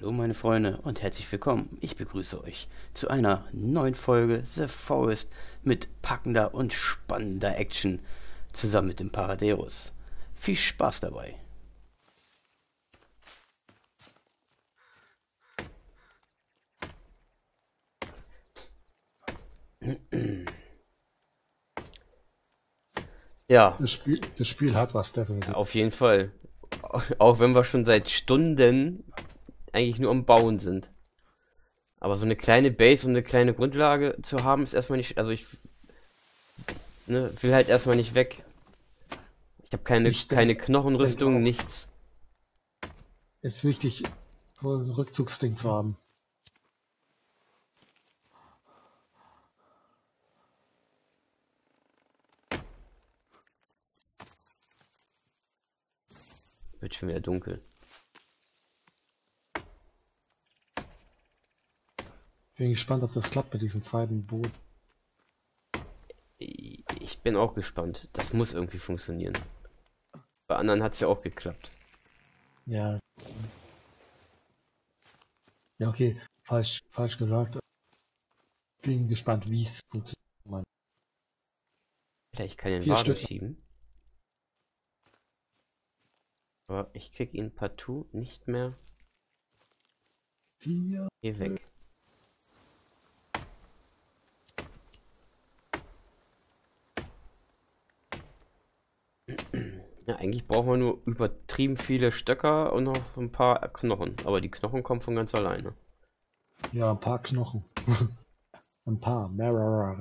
Hallo meine Freunde und herzlich willkommen. Ich begrüße euch zu einer neuen Folge The Forest mit packender und spannender Action zusammen mit dem Paradeus. Viel Spaß dabei. Ja, Das Spiel hat was, definitiv. auf jeden Fall. Auch wenn wir schon seit Stunden eigentlich nur am Bauen sind. Aber so eine kleine Base und eine kleine Grundlage zu haben, ist erstmal nicht. Also ich will halt erstmal nicht weg. Ich habe Ich keine denke Knochenrüstung, auch, nichts. es ist wichtig, so ein Rückzugsding zu haben. Wird schon wieder dunkel. Bin gespannt, ob das klappt mit diesem zweiten Boot. Ich bin auch gespannt. Das muss irgendwie funktionieren. Bei anderen hat es ja auch geklappt. Ja, ja, okay, falsch gesagt. Bin gespannt, wie es funktioniert. Vielleicht kann ich den Vier Wagen Stück. schieben. Aber ich krieg ihn partout nicht mehr Vier. hier weg. Ja, eigentlich brauchen wir nur übertrieben viele Stöcker und noch ein paar Knochen. Aber die Knochen kommen von ganz alleine. Ja, ein paar Knochen. Ein paar. Mehrere.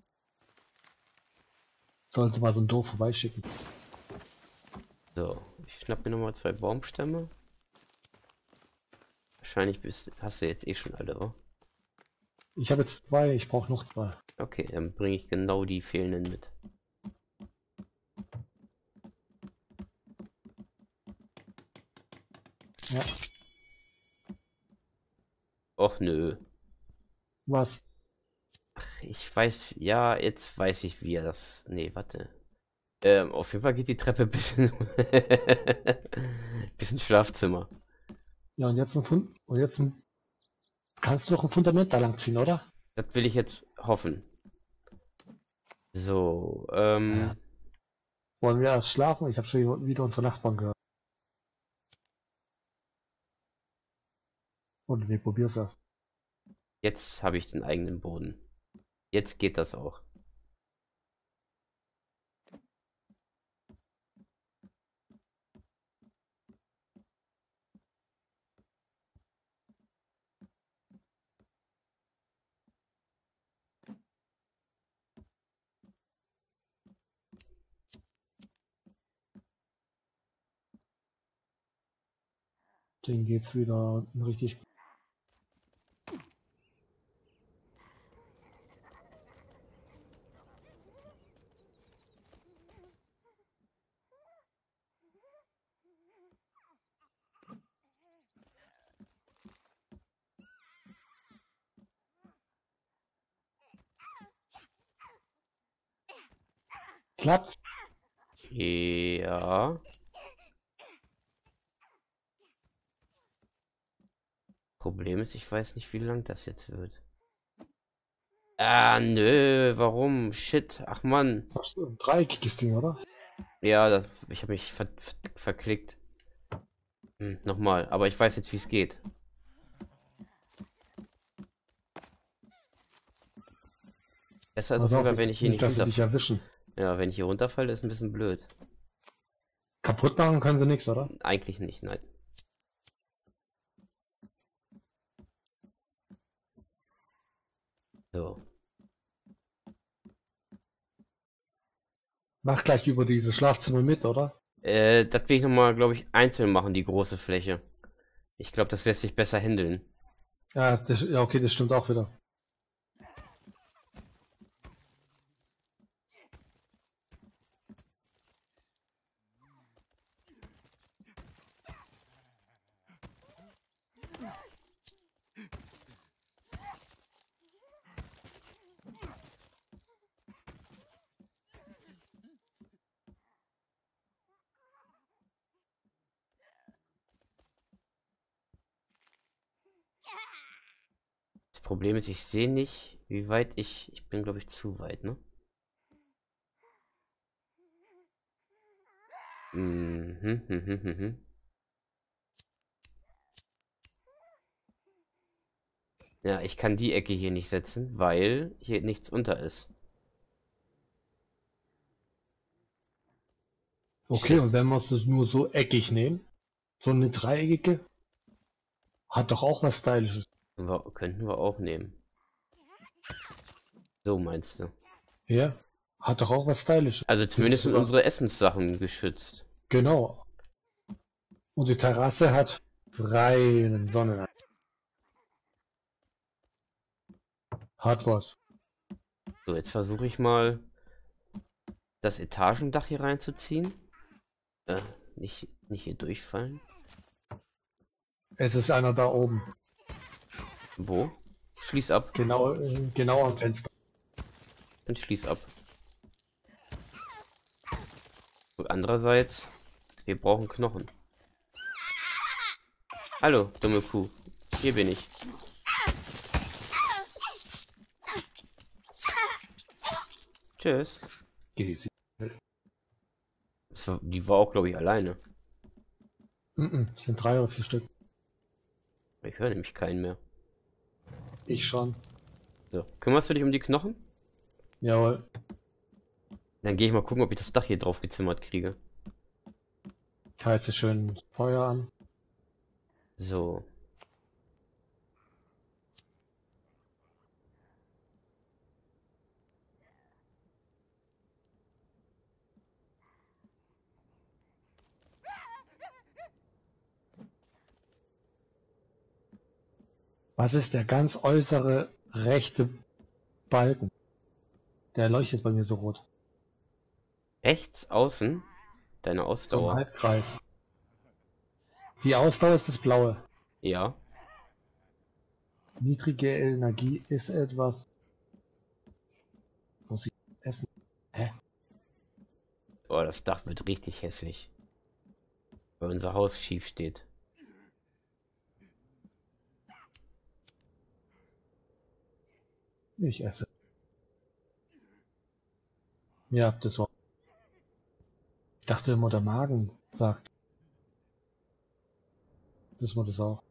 Sollte mal so ein Dorf vorbeischicken. So, ich schnapp mir nochmal zwei Baumstämme. Wahrscheinlich hast du jetzt eh schon alle, oder? Ich habe jetzt zwei, ich brauche noch zwei. Okay, dann bringe ich genau die fehlenden mit. Ja, Och nö. was? Ich weiß, ja, jetzt weiß ich, wie er das. Nee, warte. Auf jeden Fall geht die Treppe bis in, bis ins Schlafzimmer. Ja, und jetzt ein Fund. Und jetzt kannst du doch ein Fundament da lang ziehen, oder? Das will ich jetzt hoffen. So, Ja. Wollen wir erst schlafen? Ich habe schon wieder unsere Nachbarn gehört. Und wir probieren es erst. jetzt habe ich den eigenen Boden. Jetzt geht das auch. Denen geht's wieder richtig. Klappt. Ja. Problem ist, ich weiß nicht, wie lang das jetzt wird. Ah, nö, warum? Shit, ach Mann. Fast ein dreieckiges Ding, oder? Ja, ich habe mich verklickt. Nochmal, aber ich weiß jetzt, wie es geht. Besser ist auf Pass jeden auf, Fall, wenn ich hier nicht, nicht dass sie dich runterfalle. erwischen. Ja, wenn ich hier runterfalle, ist ein bisschen blöd. Kaputt machen können sie nichts, oder? Eigentlich nicht, nein. So. Mach gleich über diese Schlafzimmer mit, oder? Das will ich nochmal, glaube ich, einzeln machen, die große Fläche. Ich glaube, das lässt sich besser handeln. Ja, ja, okay, das stimmt auch wieder. Das Problem ist, ich sehe nicht, wie weit ich bin, glaube ich, zu weit, ne? Mhm. Ja, ich kann die Ecke hier nicht setzen, weil hier nichts unter ist. Okay, Shit. und wenn wir es nur so eckig nehmen, so eine dreieckige, hat doch auch was Stylisches. Könnten wir auch nehmen. So meinst du? Ja, hat doch auch was Stylisches. Also Finde ich zumindest sind sogar. unsere Essenssachen geschützt. Genau. Und die Terrasse hat freien Sonnenschein. Hat was. So, jetzt versuche ich mal das Etagendach hier reinzuziehen. Nicht hier durchfallen. Es ist einer da oben. Wo? Schließ ab. Genau am Fenster. Dann schließ ab. Und andererseits, wir brauchen Knochen. Hallo, dumme Kuh. Hier bin ich. Tschüss. Die war auch, glaube ich, alleine. Es sind 3 oder 4 Stück. Ich höre nämlich keinen mehr. Ich schon. So, kümmerst du dich um die Knochen? Jawohl. Dann gehe ich mal gucken, ob ich das Dach hier drauf gezimmert kriege. Ich heize schön Feuer an. So. Was ist der ganz äußere rechte Balken? Der leuchtet bei mir so rot. Rechts außen, deine So im Ausdauer. Halbkreis. Die Ausdauer ist das Blaue. Ja. Niedrige Energie ist etwas. Muss ich essen? Hä? Oh, das Dach wird richtig hässlich. Weil unser Haus schief steht. Ich esse. Ja, das war. Ich dachte immer, der Magen sagt. Das war das auch.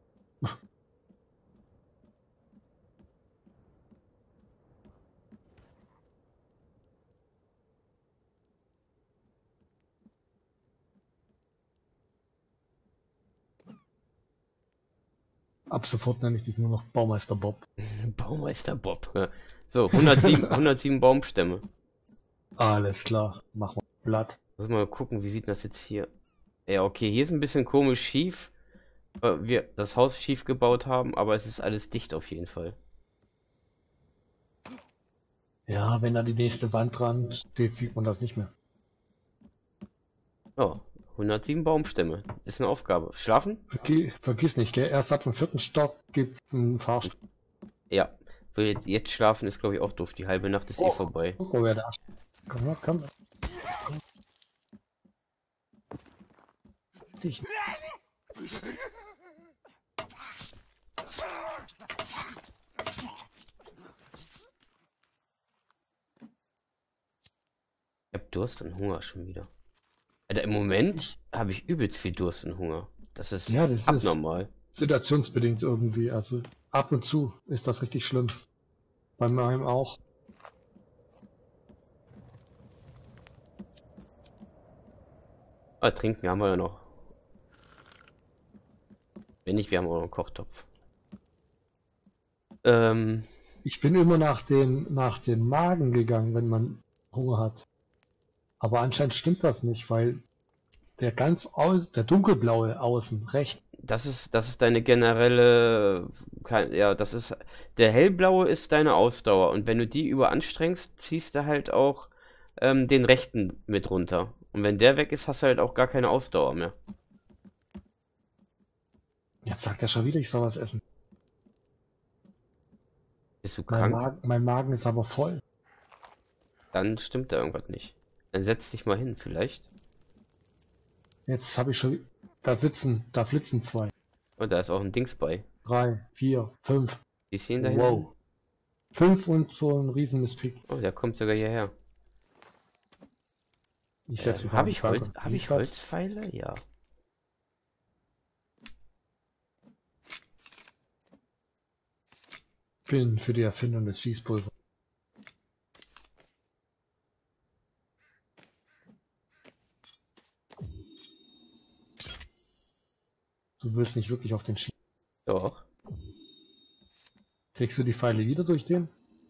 Ab sofort nenne ich dich nur noch Baumeister Bob. Baumeister Bob. Ja. So, 107 Baumstämme. Alles klar, mach mal Blatt. Muss mal gucken, wie sieht das jetzt hier? Ja, okay, hier ist ein bisschen komisch schief, weil wir das Haus schief gebaut haben, aber es ist alles dicht auf jeden Fall. Ja, wenn da die nächste Wand dran steht, sieht man das nicht mehr. Oh, 107 Baumstämme. Ist eine Aufgabe. Schlafen? Vergiss nicht, gell? Erst ab dem 4. Stock gibt's einen Fahrstuhl. Ja. Will jetzt schlafen ist, glaube ich, auch doof. Die halbe Nacht ist eh vorbei. Guck mal, wer da. Komm mal, komm. Dich. Ich hab Durst und Hunger schon wieder. Alter, im Moment habe ich übelst viel Durst und Hunger. Das ist Ja, das abnormal. ist situationsbedingt irgendwie. Also ab und zu ist das richtig schlimm. Bei meinem auch. Ah, trinken haben wir ja noch. Wenn nicht, wir haben auch noch einen Kochtopf. Ich bin immer nach dem Magen gegangen, wenn man Hunger hat. Aber anscheinend stimmt das nicht, weil der der dunkelblaue außen, rechts. das ist deine generelle, ja, der hellblaue ist deine Ausdauer und wenn du die überanstrengst, ziehst du halt auch den rechten mit runter. Und wenn der weg ist, hast du halt auch gar keine Ausdauer mehr. Jetzt sagt er schon wieder, ich soll was essen. Bist du krank? Mein Magen ist aber voll. Dann stimmt da irgendwas nicht. Dann setz dich mal hin, vielleicht. Jetzt habe ich schon. Da flitzen 2. Und da ist auch ein Dings bei. 3, 4, 5. Ist ihn da hinten? Wow. 5 und so ein riesen Mistpick. Oh, der kommt sogar hierher. Ich setze mich mal Habe an die ich, Flagge. hab Wie ich ist das? Holzpfeile? Ja. Bin für die Erfindung des Schießpulvers. Du willst nicht wirklich auf den Schieß. Doch. Kriegst du die Pfeile wieder durch den?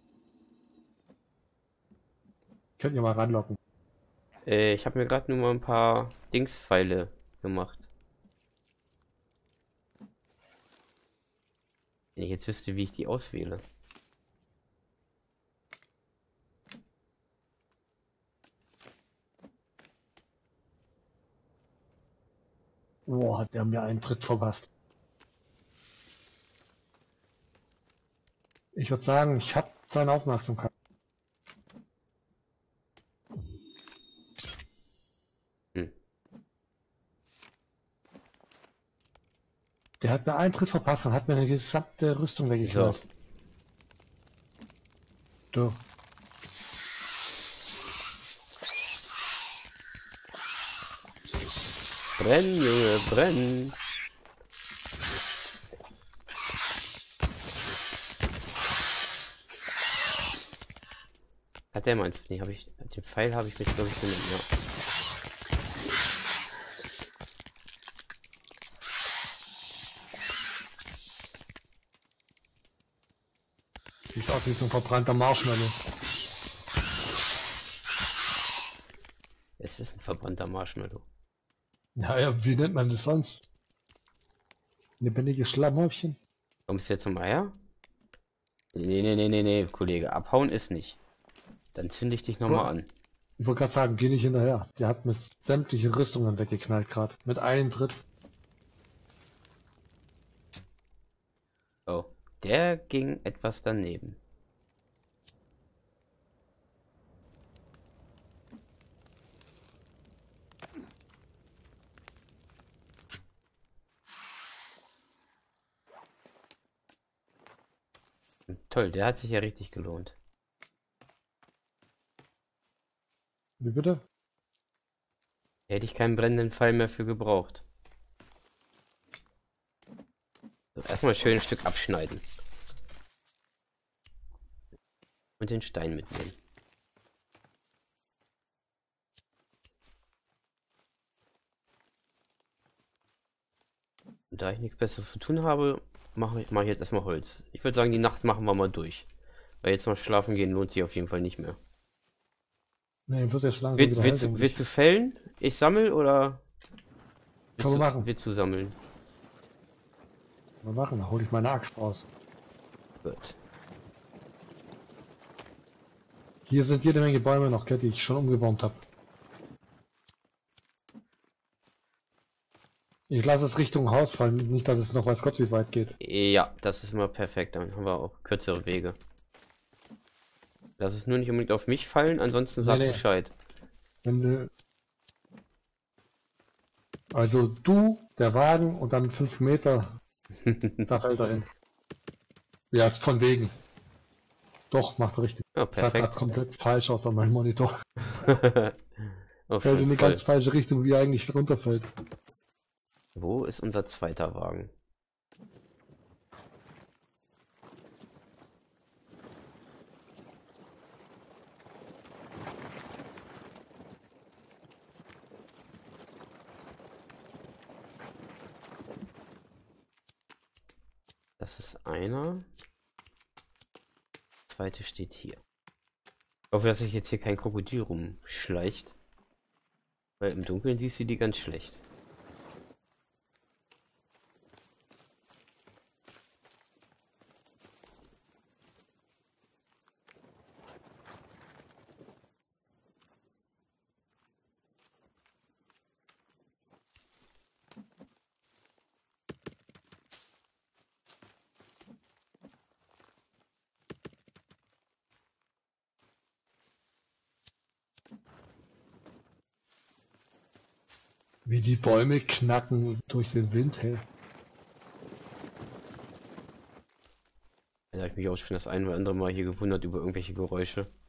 Könnt ihr mal ranlocken. Ich habe mir gerade nur mal ein paar Dingspfeile gemacht. Wenn ich jetzt wüsste, wie ich die auswähle. Boah, hat der mir einen Tritt verpasst. Ich würde sagen, ich habe seine Aufmerksamkeit. Hm. Der hat mir einen Tritt verpasst und hat mir eine gesamte Rüstung weggeknallt. Du. Brenn, Junge, brenn. Hat der meinen? Nee, habe ich. Den Pfeil habe ich mit, glaube ich, genommen, ja. Sieht aus wie so ein verbrannter Marshmallow. Es ist ein verbrannter Marshmallow. Naja, wie nennt man das sonst? Lebendiges Schlammhäufchen? Kommst du jetzt zum Eier? Nee, Kollege. Abhauen ist nicht. Dann zünde ich dich nochmal an. Ich wollte gerade sagen, geh nicht hinterher. Der hat mir sämtliche Rüstungen weggeknallt gerade. Mit einem Tritt. Oh. Der ging etwas daneben. Toll, der hat sich ja richtig gelohnt. Wie bitte? Hätte ich keinen brennenden Pfeil mehr für gebraucht. So, erstmal schön ein Stück abschneiden. Und den Stein mitnehmen. Und da ich nichts Besseres zu tun habe, mache ich jetzt erstmal Holz. Ich würde sagen, die Nacht machen wir mal durch. Weil jetzt noch schlafen gehen lohnt sich auf jeden Fall nicht mehr. Ne, wird jetzt langsam wieder hell, denke ich. Willst du fällen? Ich sammle oder? Können wir machen. Willst du sammeln? Mal machen, da hole ich meine Axt raus. Gut. Hier sind jede Menge Bäume noch, die ich schon umgebaut habe. Ich lasse es Richtung Haus fallen, nicht, dass es noch weiß Gott wie weit geht. Ja, das ist immer perfekt. Dann haben wir auch kürzere Wege. Lass es nur nicht unbedingt auf mich fallen, ansonsten sag Bescheid. Wenn du... Also du, der Wagen und dann 5 Meter, da fällt er hin. Ja, von wegen. Doch, macht richtig. Ja, das sah perfekt. gerade komplett falsch aus an meinem Monitor. Auf Fällt in jeden eine Fall. ganz falsche Richtung, wie er eigentlich runterfällt. Wo ist unser zweiter Wagen? Das ist einer. Der zweite steht hier. Ich hoffe, dass sich jetzt hier kein Krokodil rumschleicht. Weil im Dunkeln siehst du die ganz schlecht. Wie die Bäume knacken durch den Wind, hey. Da habe ich mich auch schon das ein oder andere Mal hier gewundert über irgendwelche Geräusche.